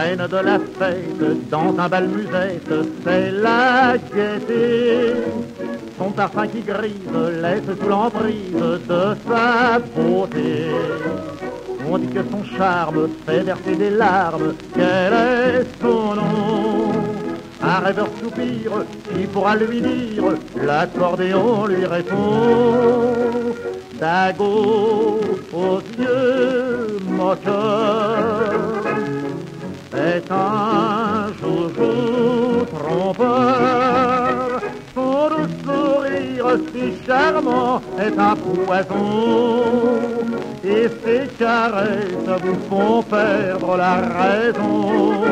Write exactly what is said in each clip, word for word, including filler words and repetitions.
reine de la fête, dans un bal musette, c'est la gaieté. Son parfum qui grise laisse sous l'emprise de sa beauté. On dit que son charme fait verser des larmes, quel est son nom? Un rêveur soupire, qui pourra lui dire, l'accordéon lui répond. Dago aux yeux moqueurs est un joujou trompeur. Son doux sourire si charmant est un poison, et ses caresses vous font perdre la raison.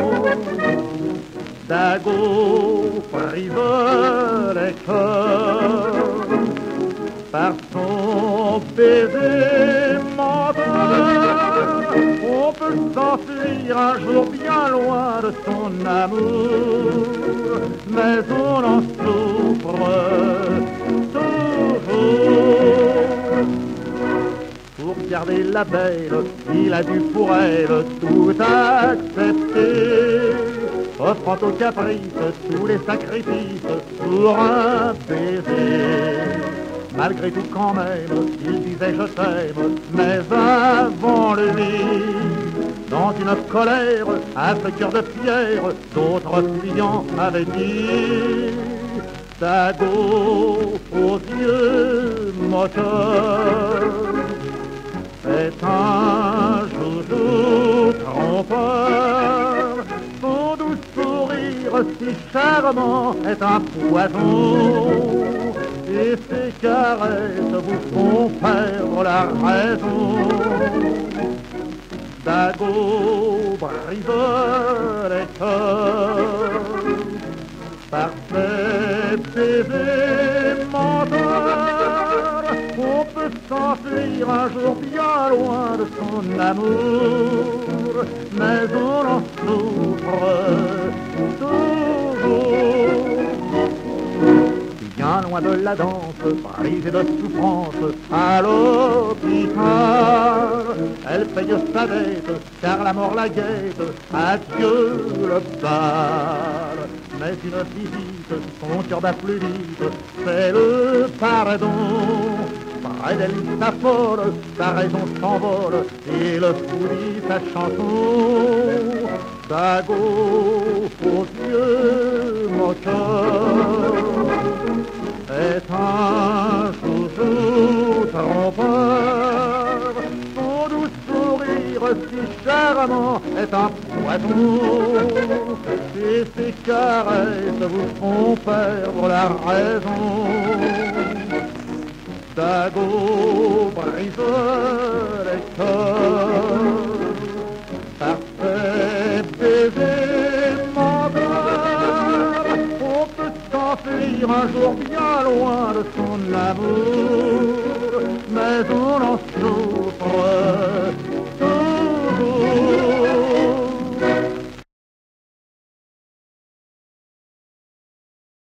Dago brise les cœurs par son baiser menteur. On peut s'enfuir un jour bien loin de son amour, mais on en souffre toujours. Pour garder la belle, il a dû pour elle tout accepter, offrant au caprice tous les sacrifices pour un baiser. Malgré tout quand même, il disait je t'aime, mais avant lui, dans une colère, à ce cœur de pierre, d'autres clients avaient dit. Dago aux yeux moqueurs est un joujou trompeur. Son doux sourire si charmant est un poison, et ses caresses vous font perdre la raison. Dago brise les cœurs par ses baisers menteurs. On peut s'enfuir un jour bien loin de son amour, mais on en souffre toujours. Bien loin de la danse, brisée de souffrance, à l'hôpital, elle paye sa dette, car la mort la guette, adieu le bal. Mais une visite, son cœur bat plus vite, c'est le pardon. Près d'elle il s'affole, sa raison s'envole, et le fou dit sa chanson. Dago aux yeux moqueurs est un joujou trompeur. Son doux sourire si charmant est un poison, et ses caresses vous font perdre la raison. Dago brise les cœurs par ses baisers menteurs. On peut s'enfuir un jour bien loin de son amour, mais on en souffre